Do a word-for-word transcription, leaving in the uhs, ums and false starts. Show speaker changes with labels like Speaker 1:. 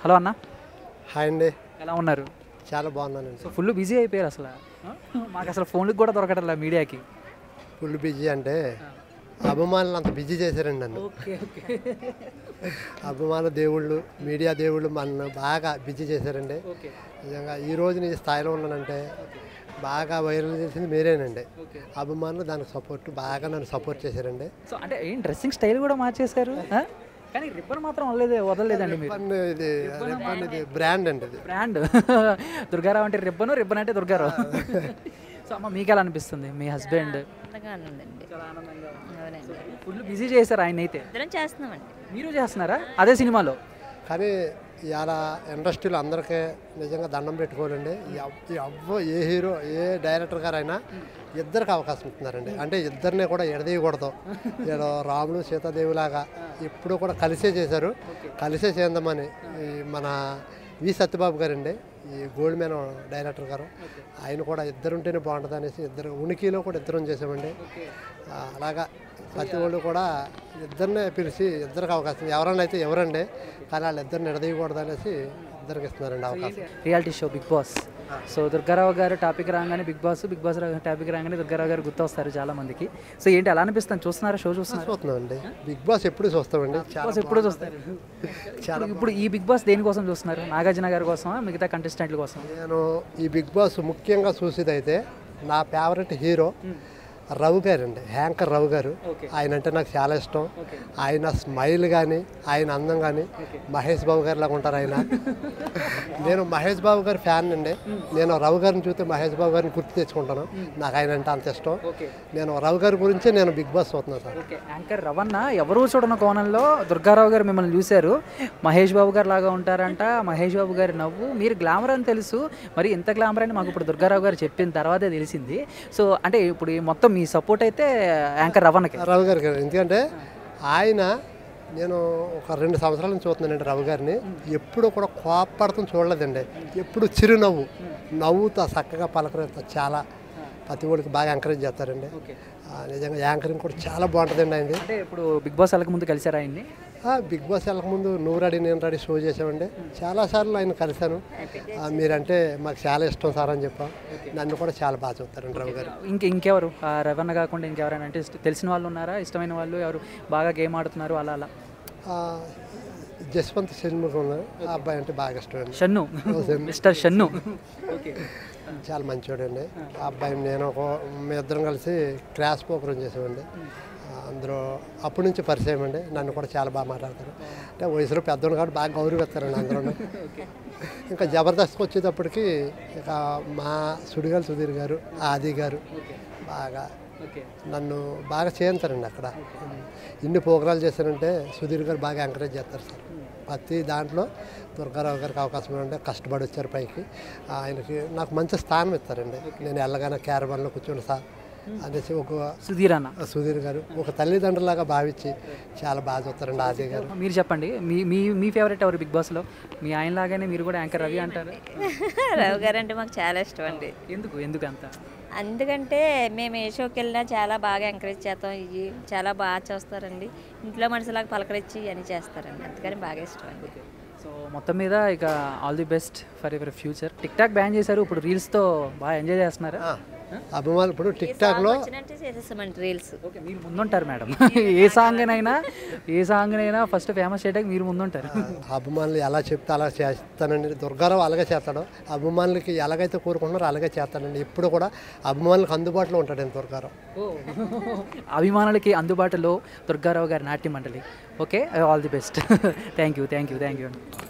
Speaker 1: Hello అన్న.
Speaker 2: Hi అండి.
Speaker 1: ఎలా ఉన్నారు?
Speaker 2: చాలా బాగున్నానండి.
Speaker 1: సో ఫుల్ బిజీ అయిపోయారు అసలు. మాకు అసలు ఫోన్లకు కూడా దొరకట్లే మీడియాకి.
Speaker 2: ఫుల్ బిజీ అంటే అభిమానులు అంత బిజీ చేశారండి నన్ను.
Speaker 1: Okay okay.
Speaker 2: అభిమాన దేవుళ్ళు, మీడియా దేవుళ్ళు మన బాగా బిజీ చేశారండి.
Speaker 1: ఓకే
Speaker 2: నిజంగా ఈ రోజు నేను ఈ స్థాయిలో ఉన్నానంటే బాగా వైరల్ చేసింది మీరేనండి. అభిమానులు దానికి సపోర్ట్ బాగా నన్ను సపోర్ట్ చేశారండి.
Speaker 1: సో అంటే ఏం డ్రెస్సింగ్ స్టైల్ కూడా మార్చేశారు, కానీ రిబ్బన్ మాత్రం వదలలేదు వదలలేదండి మీరు.
Speaker 2: రిబ్బన్ ఇది రిబ్బన్ ఇది బ్రాండ్ అండి. ఇది
Speaker 1: బ్రాండ్. దుర్గారావు అంటే రిబ్బను, రిబ్బన్ అంటే దుర్గారావు. సో అమ్మ మీకు ఎలా అనిపిస్తుంది? మీ హస్బెండ్ ఫుల్ బిజీ చేశారు ఆయన అయితే.
Speaker 3: చేస్తున్నామండి.
Speaker 1: మీరు చేస్తున్నారా అదే సినిమాలో?
Speaker 2: కానీ ఇలా ఇండస్ట్రీలో అందరికీ నిజంగా దండం పెట్టుకోవాలండి. ఎవ్వ ఏ హీరో ఏ డైరెక్టర్ గారు అయినా ఇద్దరికి అవకాశం ఇస్తున్నారండి. అంటే ఇద్దరిని కూడా ఎడదీయకూడదు. ఏదో రాముడు సీతాదేవిలాగా ఎప్పుడు కూడా కలిసే చేశారు. కలిసే చేద్దామని ఈ మన వి సత్యబాబు గారండి, ఈ గోల్డ్ మ్యాన్ డైరెక్టర్ గారు, ఆయన కూడా ఇద్దరు ఉంటేనే బాగుంటుంది అనేసి ఇద్దరు ఉనికిలో కూడా ఇద్దరం చేసామండి. అలాగా ప్రతి వాళ్ళు కూడా ఇద్దరినే పిలిచి ఇద్దరికి అవకాశం ఎవరన్నా అయితే ఎవరండి, కానీ వాళ్ళు ఇద్దరిని నిడదీయకూడదు అనేసి ఇద్దరికి ఇస్తున్నారండి అవకాశం.
Speaker 1: Reality show big boss. So Durgarao garu topic రాగానే big boss, big boss topic రాగానే దుర్గారావు గారు గుర్తొస్తారు చాలా మందికి. సో ఏంటి ఎలా అనిపిస్తుంది? చూస్తున్నారా షో? చూస్తున్నారు?
Speaker 2: చూస్తున్నామండి. బిగ్ బాస్ ఎప్పుడు చూస్తామండి.
Speaker 1: బాస్ ఎప్పుడు చూస్తారు? చాలా. ఇప్పుడు ఈ బిగ్ బాస్ దేనికోసం చూస్తున్నారు? నాగార్జున గారి కోసమా, మిగతా కంటెస్టెంట్ల కోసం?
Speaker 2: నేను ఈ బిగ్ బాస్ ముఖ్యంగా చూసేది అయితే నా ఫేవరెట్ హీరో రవి గారు అండి, యాంకర్ రవి గారు. ఆయన అంటే నాకు చాలా ఇష్టం. ఆయన స్మైల్ కానీ ఆయన అందం కానీ మహేష్ బాబు గారి లాగా ఉంటారు ఆయన. నేను మహేష్ బాబు గారి ఫ్యాన్ అండి. నేను రవి గారిని చూస్తే మహేష్ బాబు గారిని గుర్తు తెచ్చుకుంటాను. నాకు ఆయన అంటే అంత ఇష్టం. నేను రవి గారి గురించే నేను బిగ్ బాస్ చూస్తున్నాను సార్.
Speaker 1: యాంకర్ రవణ ఎవరు చూడని కోణంలో దుర్గారావు గారు మిమ్మల్ని చూశారు. మహేష్ బాబు గారు లాగా ఉంటారంట. మహేష్ బాబు గారి నవ్వు, మీరు గ్లామర్ అని తెలుసు, మరి ఇంత గ్లామర్ అని మాకు ఇప్పుడు దుర్గారావు గారు చెప్పిన తర్వాతే తెలిసింది. సో అంటే ఇప్పుడు మొత్తం మీ సపోర్ట్ అయితే యాంకర్ రవణకి,
Speaker 2: రవి గారికి. ఎందుకంటే ఆయన నేను ఒక రెండు సంవత్సరాల నుంచి చూస్తున్నానండి రవి గారిని. ఎప్పుడు కూడా కోపడతాం చూడలేదండి. ఎప్పుడు చిరునవ్వు నవ్వుతా చక్కగా పలకరిస్తా. చాలా ప్రతి ఒడికి బాగా ఎంకరేజ్ చేస్తారండి. నిజంగా యాంకరింగ్ కూడా చాలా బాగుంటుందండి ఆయనది.
Speaker 1: అంటే ఇప్పుడు బిగ్ బాస్ వెళ్ళక ముందు కలిసారా ఆయన్ని?
Speaker 2: బిగ్ బాస్ వెళ్ళక ముందు నువ్వు రెడీ నేను రెడీ షో చేసామండి. చాలాసార్లు ఆయన కలిశాను. మీరంటే మాకు చాలా ఇష్టం సార్ అని చెప్పాం. నన్ను కూడా చాలా బాగా చూస్తారండి రవి గారు.
Speaker 1: ఇంక ఇంకెవరు రవణ కాకుండా ఇంకెవరైనా అంటే తెలిసిన వాళ్ళు ఉన్నారా? ఇష్టమైన వాళ్ళు ఎవరు బాగా గేమ్ ఆడుతున్నారు అలా అలా?
Speaker 2: జస్వంత్ షణ్ముఖ్ ఉన్నారు. ఆ అబ్బాయి అంటే బాగా ఇష్టం.
Speaker 1: షన్ను, మిస్టర్ షన్ను.
Speaker 2: చాలా మంచివాడు అండి ఆ అబ్బాయి. నేను ఒక మీ ఇద్దరం కలిసి క్రాష్ ప్రోగ్రాం చేసామండి. అందరూ అప్పటి నుంచి పరిచయం అండి. నన్ను కూడా చాలా బాగా మాట్లాడతారు. అంటే వయసులో పెద్దోడు కాబట్టి బాగా గౌరవిస్తారండి అందరూ. ఇంకా జబర్దస్త్కి వచ్చేటప్పటికి ఇక మా సుడిగాలి సుధీర్ గారు, ఆది గారు బాగా నన్ను బాగా చేయించారండి. అక్కడ ఇన్ని ప్రోగ్రాలు చేశానంటే సుధీర్ గారు బాగా ఎంకరేజ్ చేస్తారు సార్. ప్రతి దాంట్లో దుర్గారావు గారికి అవకాశం ఉంటే కష్టపడి వచ్చారు పైకి. ఆయనకి నాకు మంచి స్థానం ఇస్తారండి. నేను వెళ్ళగానే క్యారవాన్లో కూర్చోండి సార్ అనేసి ఒక
Speaker 1: సుధీర్ అన్న,
Speaker 2: సుధీర్ గారు ఒక తల్లిదండ్రులాగా భావించి చాలా బాగా చూస్తారండి ఆది గారు.
Speaker 1: మీరు చెప్పండి, మీ మీ మీ ఫేవరెట్ ఎవరు బిగ్ బాస్లో? మీ ఆయన లాగానే మీరు కూడా యాంకర్ రవి అంటారు.
Speaker 3: రవి గారు అంటే మాకు చాలా ఇష్టం అండి.
Speaker 1: ఎందుకు ఎందుకు అంత?
Speaker 3: ఎందుకంటే మేము ఏ షోకి వెళ్ళినా చాలా బాగా ఎంకరేజ్ చేస్తాం. ఇవి చాలా బాగా చూస్తారండి. ఇంట్లో మనుషులాగా పలకరించి ఇవన్నీ చేస్తారండి. అందుకని బాగా ఇష్టం అండి.
Speaker 1: సో మొత్తం మీద ఇక all the best for your future. TikTok ban చేశారు, ఇప్పుడు రీల్స్తో బాగా ఎంజాయ్ చేస్తున్నారా?
Speaker 2: అభిమానులు ఇప్పుడు టిక్ టాక్లో
Speaker 3: చేసేస్తామండి రీల్స్.
Speaker 1: ఓకే, మీరు ముందుంటారు మేడం. ఏ సాంగ్నైనా ఏ సాంగ్నైనా ఫస్ట్ ఫేమస్ చేయడానికి మీరు ముందుంటారు.
Speaker 2: అభిమానులు ఎలా చెప్తే అలా చేస్తానండి. దుర్గారావు అలాగే చేస్తాడు. అభిమానులకి ఎలాగైతే కోరుకుంటున్నారో అలాగే చేస్తానండి. ఎప్పుడు కూడా అభిమానులకు అందుబాటులో ఉంటాడండి దుర్గారావు.
Speaker 1: అభిమానులకి అందుబాటులో దుర్గారావు గారి నాట్య మండలి. Okay, all the best. Thank you thank you thank you